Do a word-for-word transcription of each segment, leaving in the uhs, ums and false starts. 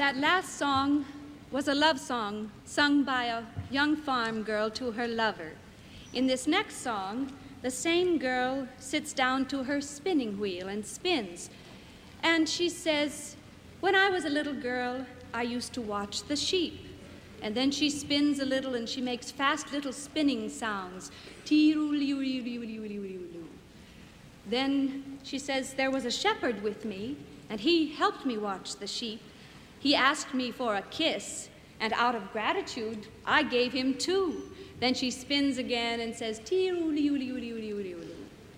That last song was a love song sung by a young farm girl to her lover. In this next song, the same girl sits down to her spinning wheel and spins. And she says, "When I was a little girl, I used to watch the sheep." And then she spins a little and she makes fast little spinning sounds. Then she says, "There was a shepherd with me, and he helped me watch the sheep. He asked me for a kiss, and out of gratitude, I gave him two." Then she spins again and says, "Tee-oo-lee-oo-lee-oo-lee-oo-lee-oo-lee."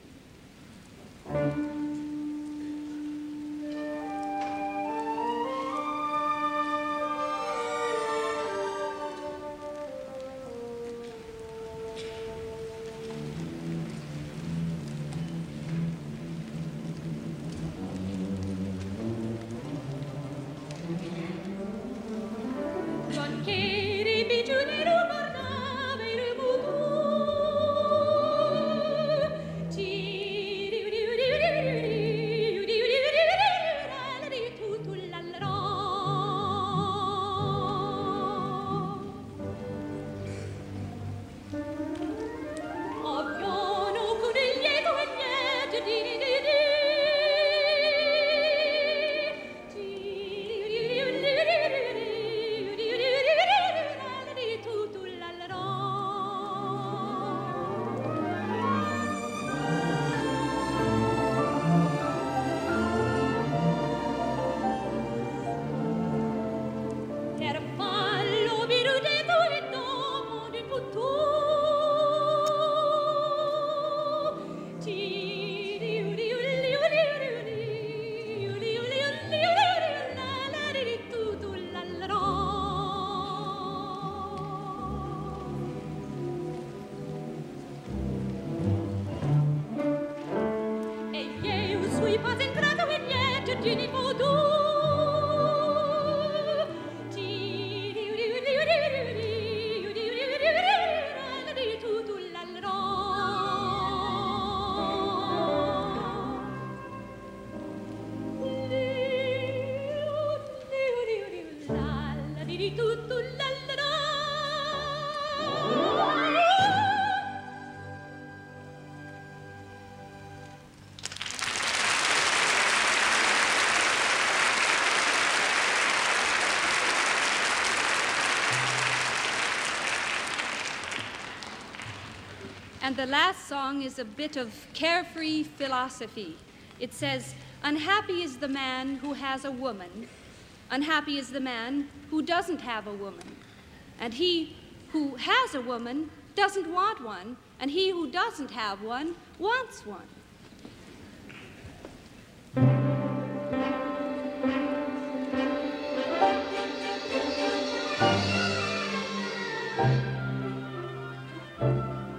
And the last song is a bit of carefree philosophy. It says, "Unhappy is the man who has a woman. Unhappy is the man who doesn't have a woman. And he who has a woman doesn't want one, and he who doesn't have one wants one."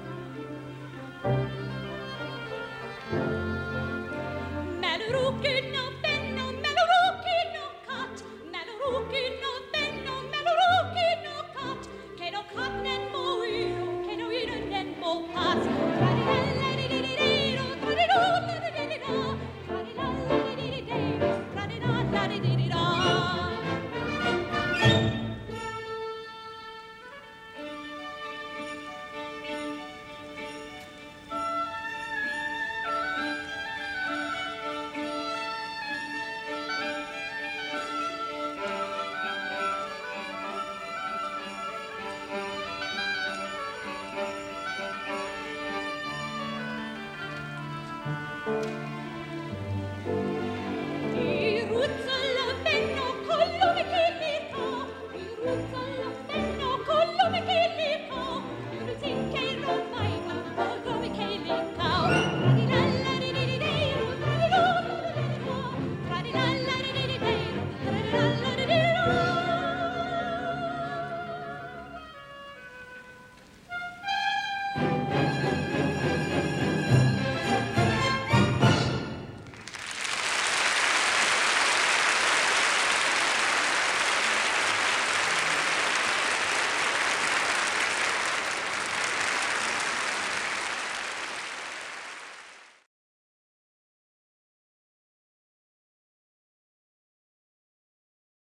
Malheureux que